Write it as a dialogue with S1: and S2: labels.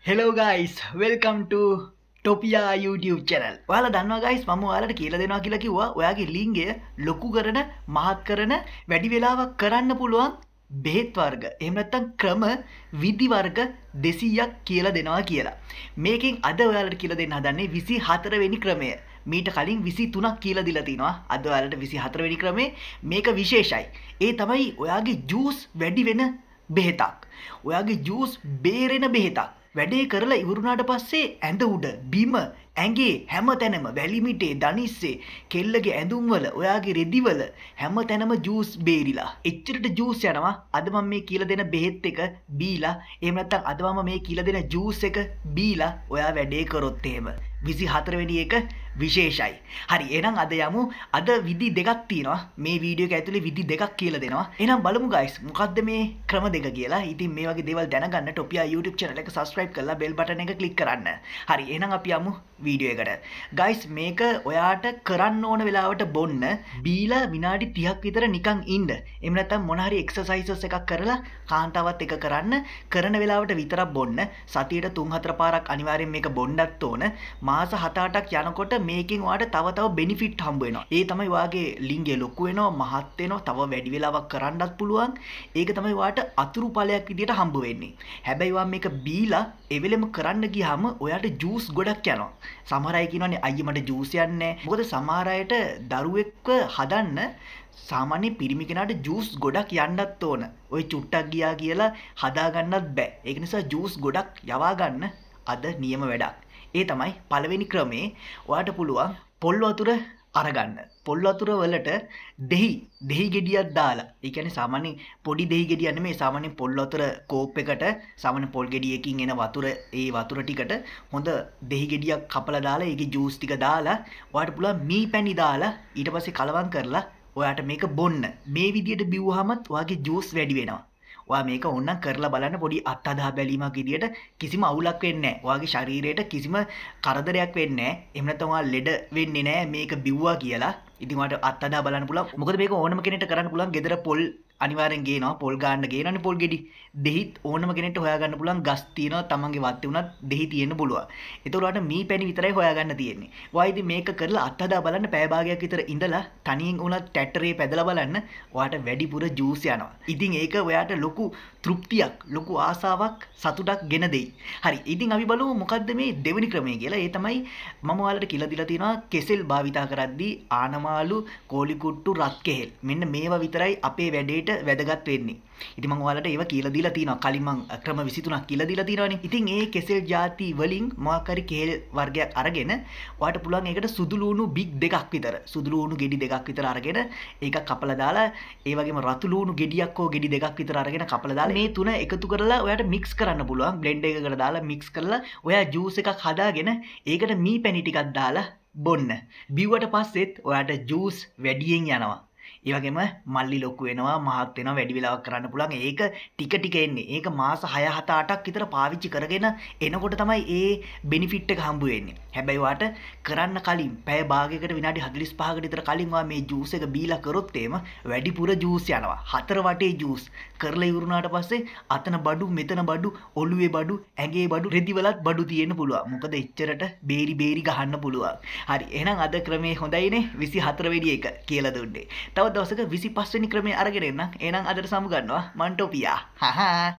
S1: Hello guys, welcome to TopiyaA YouTube channel. ඔයාලා දන්නවා guys මම ඔයාලට කියලා දෙනවා කියලා කිව්වා. ඔයාගේ ලිංගය ලොකු කරන, මහත් කරන, වැඩි වෙලාවක් කරන්න පුළුවන් බෙහෙත් වර්ග. එහෙම නැත්නම් ක්‍රම විධි වර්ග 200ක් කියලා දෙනවා කියලා. මේකෙන් අද ඔයාලට කියලා දෙන්න හදන්නේ 24 වෙනි ක්‍රමය. මීට කලින් 23ක් කියලා දීලා තිනවා. අද ඔයාලට 24 වෙනි ක්‍රමේ මේක විශේෂයි. ඒ තමයි ඔයාගේ ජූස් වැඩි වෙන බෙහෙතක්. ඔයාගේ ජූස් බේරෙන බෙහෙතක්. වැඩේ කරලා ඉවරුනාට පස්සේ ඇඳ උඩ බිම ඇඟේ හැම තැනම වැලිමිටේ දනිස්සේ කෙල්ලගේ ඇඳුම්වල ඔයාගේ රෙදිවල හැම තැනම ජූස් බේරිලා එච්චරට ජූස් යනවා. අද මම මේ කියලා දෙන බෙහෙත් එක බීලා එහෙම නැත්නම් අද මම මේ කියලා දෙන ජූස් එක බීලා ඔයා වැඩේ කරොත් එහෙම 24 වෙනි එක විශේෂයි. හරි එහෙනම් අද යමු. අද විදි දෙකක් තියෙනවා. මේ වීඩියෝ එක ඇතුලේ විදි දෙකක් කියලා දෙනවා. එහෙනම් බලමු guys මොකද්ද මේ ක්‍රම දෙක කියලා. ඉතින් මේ වගේ දේවල් දැනගන්න TopiyaA YouTube channel එක subscribe කරලා bell button එක click කරන්න. හරි එහෙනම් අපි යමු වීඩියෝ එකට. guys මේක ඔයාට කරන්න ඕන වෙලාවට බොන්න බීලා විනාඩි 30ක් විතර නිකන් ඉන්න. එහෙම නැත්නම් මොන හරි exercises එකක් කරලා කාන්තාවත් එක කරන්න කරන වෙලාවට විතරක් බොන්න. සතියට 3-4 පාරක් අනිවාර්යෙන් මේක බොන්නත් ඕන. මාස 7-8ක් යනකොට මේකෙන් ඔයාට තව බෙනිෆිට් හම්බ වෙනවා. ඒ තමයි ඔයාගේ ලිංගය ලොකු වෙනවා, මහත් වෙනවා, තව වැඩි වෙලාවක් කරන්නත් පුළුවන්. ඒක තමයි ඔයාට අතුරු ඵලයක් විදියට හම්බ වෙන්නේ. හැබැයි ඔයා මේක බීලා එවෙලෙම කරන්න ගියාම ඔයාට ජූස් ගොඩක් යනවා. සමහර අය කියනවානේ අයියේ මට ජූස් යන්නේ නැහැ. මොකද සමහර අයට දරුවෙක්ව හදන්න සාමාන්‍ය පිරිමි කෙනාට ජූස් ගොඩක් යන්නත් ඕන. ওই චුට්ටක් ගියා කියලා හදා ගන්නත් බෑ. ඒක නිසා ජූස් ගොඩක් යවා ගන්න අද නියම වැඩක්. ඒ තමයි පළවෙනි ක්‍රමේ. ඔයාට පුළුවන් පොල් වතුර අරගන්න. පොල් වතුර වලට දෙහි ගෙඩියක් දාලා. ඒ කියන්නේ සාමාන්‍ය පොඩි දෙහි ගෙඩියක් නෙමෙයි. සාමාන්‍ය පොල් වතුර කෝප් එකට සාමාන්‍ය පොල් ගෙඩියකින් එන වතුර ඒ වතුර ටිකට හොඳ දෙහි ගෙඩියක් කපලා දාලා ඒකේ ජූස් ටික දාලා ඔයාට පුළුවන් මී පැණි දාලා ඊට පස්සේ කලවම් කරලා ඔයාට මේක බොන්න. මේ විදියට බිව්වහමත් ඔයාගේ ජූස් වැඩි වෙනවා. ඔයා මේක ඕනනම් කරලා බලන්න. පොඩි අත්අදා බැලීමක් විදියට කිසිම අවුලක් වෙන්නේ නැහැ. ඔයාගේ ශරීරයට කිසිම කරදරයක් වෙන්නේ නැහැ. එහෙම නැත්නම් ඔයා ලෙඩ වෙන්නේ නැහැ මේක බිව්වා කියලා. ඉතින් ඔයාට අත්අදා බලන්න පුළුවන්. මොකද මේක ඕනම කෙනෙක්ට කරන්න පුළුවන්. ගෙදර පොල් අනිවාර්යෙන් ගේනවා. පොල් ගන්න ගේනවනේ පොල් ගෙඩි. දෙහිත් ඕනම කෙනෙක්ට හොයාගන්න පුළුවන්. ගස් තියෙනවා. තමන්ගේ වත්තේ උනත් දෙහි තියෙන්න පුළුවන්. ඒතකොට ඔයාට මී පැණි විතරයි හොයාගන්න තියෙන්නේ. ඔයා ඉතින් මේක කරලා අත්අදා බලන්න පැය භාගයක් විතර ඉඳලා තනියෙන් උනත් ටැටරේ පැදලා බලන්න. ඔයාට වැඩිපුර ජූස් යනවා. ඉතින් ඒක ඔයාට ලොකු තෘප්තියක්, ලොකු ආසාවක්, සතුටක් ගෙන දෙයි. හරි. ඉතින් අපි බලමු මොකද්ද මේ දෙවෙනි ක්‍රමය කියලා. ඒ තමයි මම ඔයාලට කියලා දීලා තියෙනවා කෙසෙල් භාවිතා කරද්දී ආනමාලු, කෝලි කුට්ටු, රත් කෙහෙල්. මෙන්න මේවා විතරයි අපේ වැඩේට වැදගත් වෙන්නේ. ඉතින් මම ඔයාලට ඒවා කියලා දීලා තියෙනවා. කලින් මම ක්‍රම 23ක් කියලා දීලා තියෙනවානේ. ඉතින් ඒ කෙසෙල් ಜಾති වලින් මොකක් හරි කෙහෙල් වර්ගයක් අරගෙන ඔයාට පුළුවන් ඒකට සුදු ලූණු බිග් දෙකක් විතර, සුදු ලූණු ගෙඩි දෙකක් විතර අරගෙන ඒක කපලා දාලා ඒ වගේම රතු ලූණු ගෙඩියක් හෝ ගෙඩි දෙකක් විතර අරගෙන කපලා දාලා මේ තුන එකතු කරලා ඔයාට මික්ස් කරන්න පුළුවන්. බ්ලෙන්ඩර් එකකට දාලා මික්ස් කරලා ඔයා ජූස් එකක් හදාගෙන ඒකට මී පැණි ටිකක් දාලා බොන්න. බිව්වට පස්සෙත් ඔයාට ජූස් වැඩියෙන් යනවා. ඒ වගේම මල්ලි ලොකු වෙනවා, මහත් වෙනවා, වැඩි වෙලාවක් කරන්න පුළුවන්. ඒක ටික ටික එන්නේ. ඒක මාස 6-7-8ක් විතර පාවිච්චි කරගෙන එනකොට තමයි ඒ බෙනිෆිට් එක හම්බ වෙන්නේ. හැබැයි ඔයාට කරන්න කලින් පැය භාගයකට විනාඩි 45කට විතර කලින් ඔයා මේ ජූස් එක බීලා කරොත් එහෙම වැඩිපුර ජූස් යනවා. 4 වටේ ජූස් කරලා ඉවරුනාට පස්සේ අතන බඩු, මෙතන බඩු, ඔළුවේ බඩු, ඇඟේ බඩු, රෙදිවලත් බඩු තියෙන්න පුළුවන්. මොකද එච්චරට බේරි ගහන්න පුළුවන්. හරි. එහෙනම් අද ක්‍රමේ හොඳයිනේ. 24 වෙනි එක කියලා දුන්නේ. තව දවසක 25 වෙනි ක්‍රමය අරගෙන එන්න. එහෙනම් අදට සමු ගන්නවා මන් ටොපියා. හහා